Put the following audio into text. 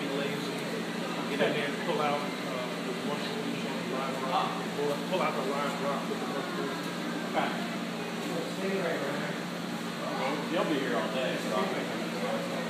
be lazy. Get in there and pull out the one solution, line rock, pull out the line rock with the one solution. Okay. Stay right there. You'll be here all day, so I'll make it.